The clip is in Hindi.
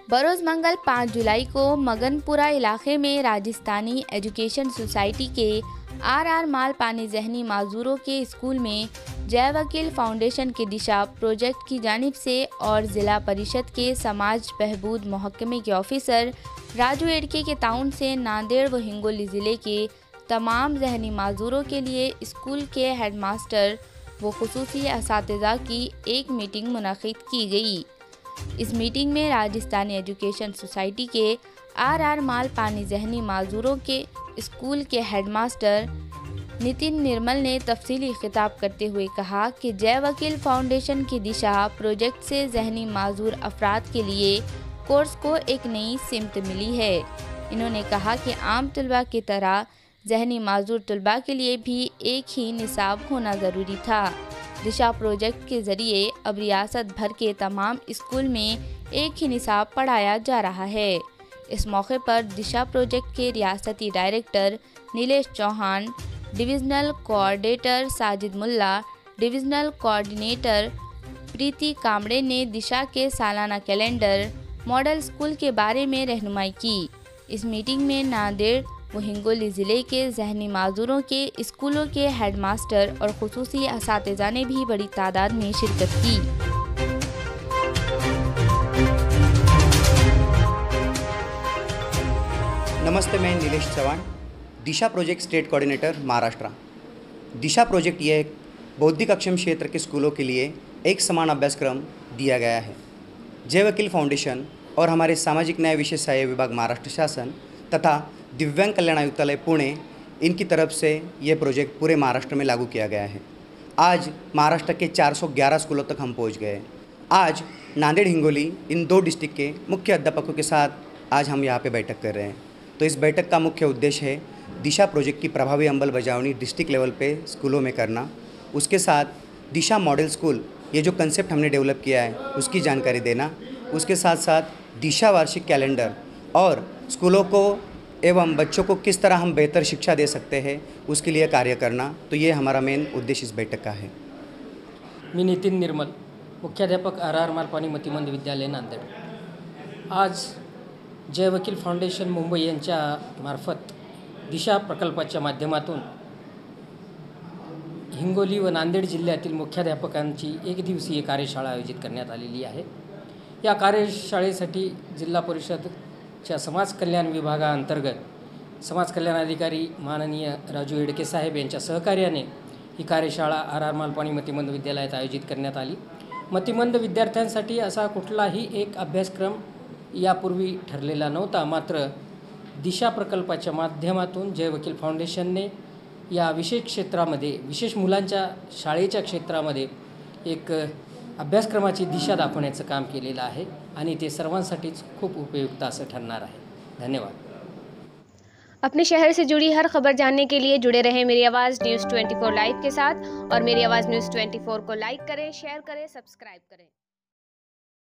बरोज़ मंगल 5 जुलाई को मगनपुरा इलाके में राजस्थानी एजुकेशन सोसाइटी के आर माल पानी जहनी माजूरों के स्कूल में जय वकील फाउंडेशन के दिशा प्रोजेक्ट की जानिब से और ज़िला परिषद के समाज बहबूद महकमे के ऑफिसर राजू एडके के ताउन से नांदेड़ व हिंगोली ज़िले के तमाम जहनी माजूरों के लिए स्कूल के हेडमास्टर व खुसूसी असातिज़ा की एक मीटिंग मुनक़िद की गई। इस मीटिंग में राजस्थानी एजुकेशन सोसाइटी के आर माल पानी जहनी माजूरों के स्कूल के हेडमास्टर नितिन निर्मल ने तफसीली खिताब करते हुए कहा कि जय वकील फाउंडेशन की दिशा प्रोजेक्ट से जहनी माजूर अफराद के लिए कोर्स को एक नई सिमत मिली है। इन्होंने कहा कि आम तलबा की तरह जहनी माजूर तलबा के लिए भी एक ही निसाब होना ज़रूरी था। दिशा प्रोजेक्ट के ज़रिए अब रियासत भर के तमाम स्कूल में एक ही निसाब पढ़ाया जा रहा है। इस मौके पर दिशा प्रोजेक्ट के रियासती director Nilesh Chauhan, divisional coordinator Sajid Mulla, divisional coordinator Preeti Kamde ने दिशा के सालाना कैलेंडर मॉडल स्कूल के बारे में रहनुमाई की। इस मीटिंग में नांदेड़ व हिंगोली ज़िले के जहनी माजूरों के स्कूलों के हेडमास्टर और खुसूसी असातिज़ा ने भी बड़ी तादाद में शिरकत की। नमस्ते, मैं Nilesh Chauhan, Disha project state coordinator Maharashtra. Disha project ये एक बौद्धिक अक्षम क्षेत्र के स्कूलों के लिए एक समान अभ्यासक्रम दिया गया है। जय वकील फाउंडेशन और हमारे सामाजिक न्याय विशेष सहाय्य विभाग महाराष्ट्र शासन तथा दिव्यांग कल्याण आयुक्तालय पुणे इनकी तरफ से ये प्रोजेक्ट पूरे महाराष्ट्र में लागू किया गया है। आज महाराष्ट्र के 411 स्कूलों तक हम पहुंच गए। आज नांदेड़ हिंगोली इन दो डिस्ट्रिक्ट के मुख्य अध्यापकों के साथ आज हम यहाँ पे बैठक कर रहे हैं। तो इस बैठक का मुख्य उद्देश्य है दिशा प्रोजेक्ट की प्रभावी अंमलबजावनी डिस्ट्रिक्ट लेवल पे स्कूलों में करना। उसके साथ दिशा मॉडल स्कूल ये जो कंसेप्ट हमने डेवलप किया है उसकी जानकारी देना। उसके साथ साथ दिशा वार्षिक कैलेंडर और स्कूलों को एवं बच्चों को किस तरह हम बेहतर शिक्षा दे सकते हैं उसके लिए कार्य करना। तो ये हमारा मेन उद्देश्य इस बैठक का है। मी नितिन निर्मल, मुख्याध्यापक आर मालपानी मतिमंद विद्यालय नांदेड। आज जय वकील फाउंडेशन मुंबई यांच्या मार्फत दिशा प्रकल्पाच्या माध्यमातून हिंगोली व नांदेड जिल्ह्यातील मुख्याध्यापकांची एक दिवसीय कार्यशाळा आयोजित करण्यात आलेली आहे। या कार्यशाळेसाठी जिल्हा परिषदच्या समाज कल्याण विभागाअंतर्गत समाज कल्याण अधिकारी माननीय राजू एडके साहेब यांच्या सहकार्याने ही कार्यशाळा आर मालपानी मतिमंद विद्यालयात आयोजित करण्यात आली। मतिमंद विद्यार्थ्यांसाठी असा कुठलाही एक अभ्यासक्रम यापूर्वी ठरलेला नव्हता, मात्र दिशा प्रकल्पाच्या माध्यमातून जय वकील फाउंडेशनने या विशेष क्षेत्रामध्ये, विशेष मुलांच्या शाळेच्या क्षेत्रामध्ये एक अभ्यासक्रमाची दिशा दाखवण्याचं काम केलेलं आहे आणि ते सर्वांसाठीच खूप उपयुक्त असं ठरणार आहे। धन्यवाद। अपने शहर से जुड़ी हर खबर जानने के लिए जुड़े रहें मेरी आवाज़ न्यूज़ 24 लाइव के साथ और मेरी आवाज़ न्यूज़ 24 को लाइक करें, शेयर करें, सब्सक्राइब करें।